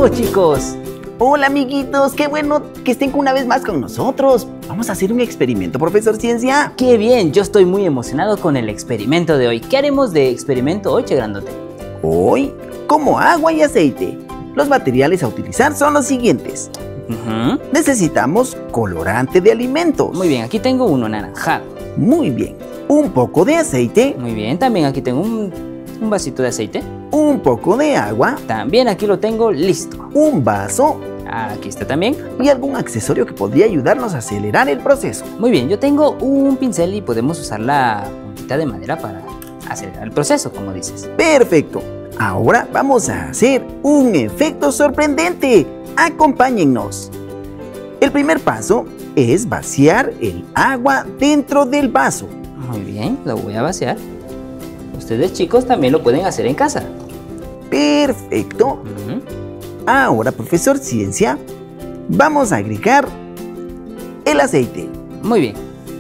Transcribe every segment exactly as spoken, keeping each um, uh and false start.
nuevo, chicos. Hola, amiguitos, qué bueno que estén una vez más con nosotros. Vamos a hacer un experimento, profesor Ciencia. Qué bien, yo estoy muy emocionado con el experimento de hoy. ¿Qué haremos de experimento hoy, Che Grandote? Hoy, como agua y aceite. Los materiales a utilizar son los siguientes. Uh-huh. Necesitamos colorante de alimentos. Muy bien, aquí tengo uno anaranjado. Muy bien. Un poco de aceite. Muy bien, también aquí tengo un, un vasito de aceite. Un poco de agua. También aquí lo tengo listo. Un vaso. Aquí está también. Y algún accesorio que podría ayudarnos a acelerar el proceso. Muy bien, yo tengo un pincel y podemos usar la puntita de madera para acelerar el proceso, como dices. Perfecto. Ahora vamos a hacer un efecto sorprendente. Acompáñennos. El primer paso es vaciar el agua dentro del vaso. Muy bien, lo voy a vaciar. Ustedes, chicos, también lo pueden hacer en casa. Perfecto. Uh-huh. Ahora, profesor Ciencia, vamos a agregar el aceite. Muy bien.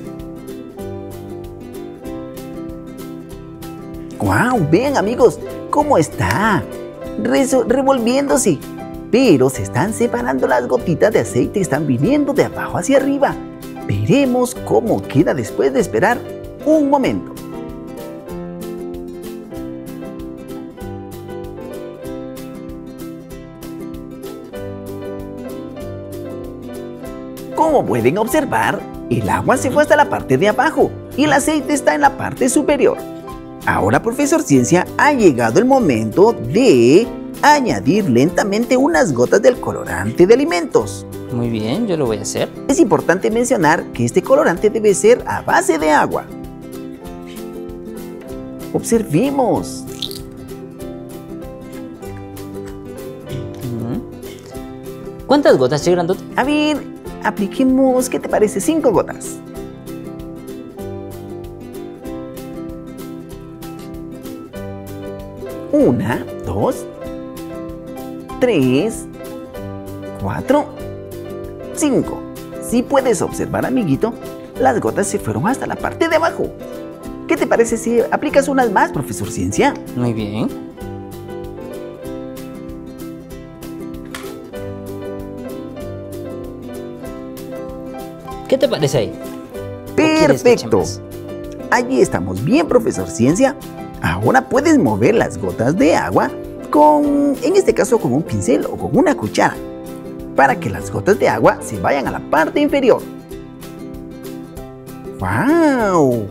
¡Wow! Vean, amigos, cómo está Reso revolviéndose. Pero se están separando las gotitas de aceite, están viniendo de abajo hacia arriba. Veremos cómo queda después de esperar un momento. Como pueden observar, el agua se fue hasta la parte de abajo y el aceite está en la parte superior. Ahora, profesor Ciencia, ha llegado el momento de añadir lentamente unas gotas del colorante de alimentos. Muy bien, yo lo voy a hacer. Es importante mencionar que este colorante debe ser a base de agua. Observemos. ¿Cuántas gotas, Che Grandote? A ver, apliquemos, ¿qué te parece? Cinco gotas. Una, dos, tres, cuatro, cinco. Si puedes observar, amiguito, las gotas se fueron hasta la parte de abajo. ¿Qué te parece si aplicas unas más, profesor Ciencia? Muy bien. ¿Qué te parece ahí? Perfecto. Allí estamos bien, profesor Ciencia. Ahora puedes mover las gotas de agua con, en este caso, con un pincel o con una cuchara, para que las gotas de agua se vayan a la parte inferior. ¡Wow!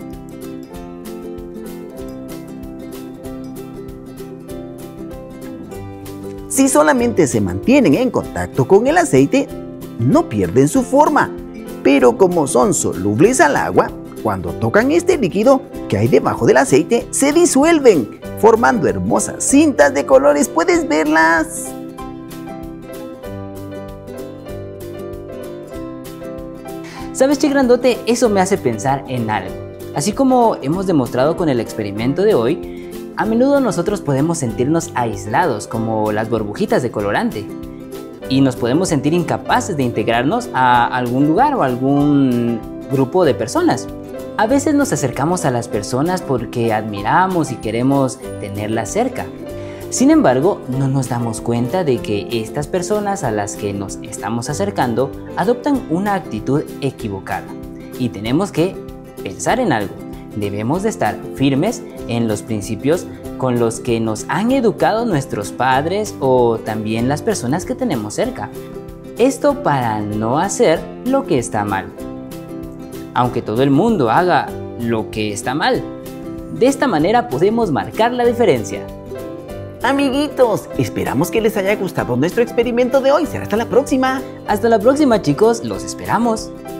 Si solamente se mantienen en contacto con el aceite, no pierden su forma. Pero como son solubles al agua, cuando tocan este líquido que hay debajo del aceite, se disuelven, formando hermosas cintas de colores. ¿Puedes verlas? ¿Sabes, Che Grandote? Eso me hace pensar en algo. Así como hemos demostrado con el experimento de hoy, a menudo nosotros podemos sentirnos aislados, como las burbujitas de colorante. Y nos podemos sentir incapaces de integrarnos a algún lugar o a algún grupo de personas. A veces nos acercamos a las personas porque admiramos y queremos tenerlas cerca. Sin embargo, no nos damos cuenta de que estas personas a las que nos estamos acercando adoptan una actitud equivocada. Y tenemos que pensar en algo. Debemos de estar firmes en los principios con los que nos han educado nuestros padres o también las personas que tenemos cerca. Esto para no hacer lo que está mal. Aunque todo el mundo haga lo que está mal. De esta manera podemos marcar la diferencia. Amiguitos, esperamos que les haya gustado nuestro experimento de hoy. Será hasta la próxima. Hasta la próxima, chicos. Los esperamos.